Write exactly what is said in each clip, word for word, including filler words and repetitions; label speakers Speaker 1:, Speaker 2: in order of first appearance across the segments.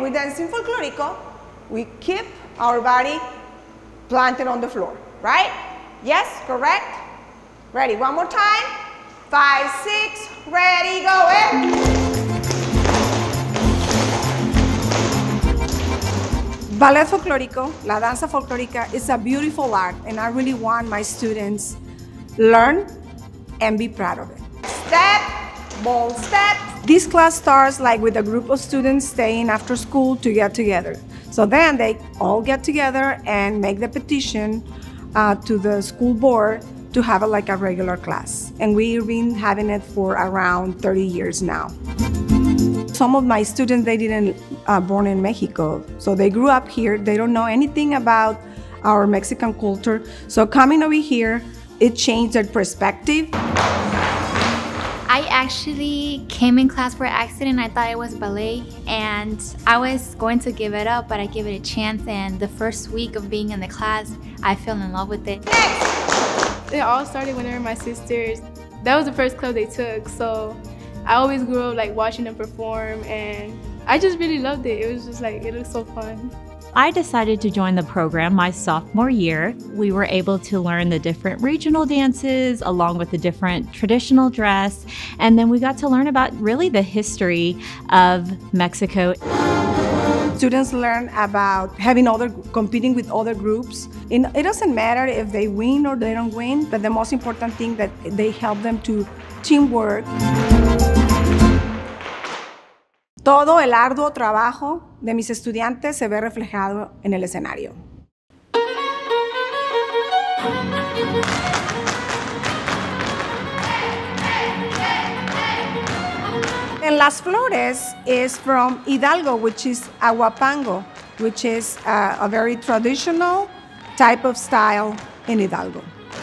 Speaker 1: we dancing folklorico, we keep our body planted on the floor, right? Yes, correct? Ready, one more time. Five, six, ready, go, eh? Ballet folklorico, la danza folclórica, is a beautiful art, and I really want my students learn and be proud of it. Step, bold step. This class starts like with a group of students staying after school to get together. So then they all get together and make the petition uh, to the school board to have it like a regular class. And we've been having it for around thirty years now. Some of my students, they didn't uh, born in Mexico, so they grew up here. They don't know anything about our Mexican culture. So coming over here, it changed their perspective.
Speaker 2: I actually came in class for accident. I thought it was ballet, and I was going to give it up, but I gave it a chance, and the first week of being in the class, I fell in love with it.
Speaker 3: It all started whenever my sisters, that was the first club they took, so I always grew up like watching them perform, and I just really loved it. It was just like, it was so fun.
Speaker 4: I decided to join the program my sophomore year. We were able to learn the different regional dances along with the different traditional dress, and then we got to learn about really the history of Mexico.
Speaker 1: Students learn about having other, competing with other groups. And it doesn't matter if they win or they don't win, but the most important thing that they help them to teamwork. Todo el arduo trabajo de mis estudiantes se ve reflejado en el escenario. And Las Flores is from Hidalgo, which is Aguapango, which is uh, a very traditional type of style in Hidalgo.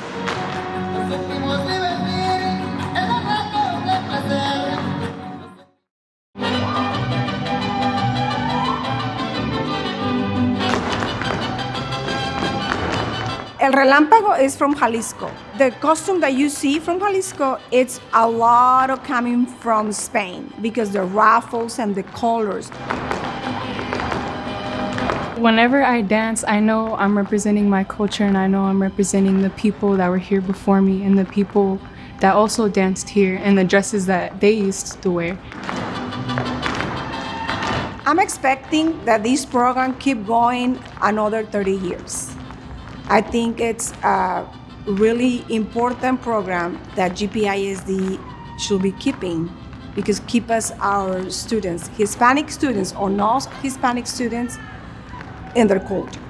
Speaker 1: El Relámpago is from Jalisco. The costume that you see from Jalisco, it's a lot of coming from Spain because the ruffles and the colors.
Speaker 3: Whenever I dance, I know I'm representing my culture, and I know I'm representing the people that were here before me and the people that also danced here and the dresses that they used to wear.
Speaker 1: I'm expecting that this program keep going another thirty years. I think it's a really important program that G P I S D should be keeping, because keep us our students, Hispanic students or non-Hispanic students, in their culture.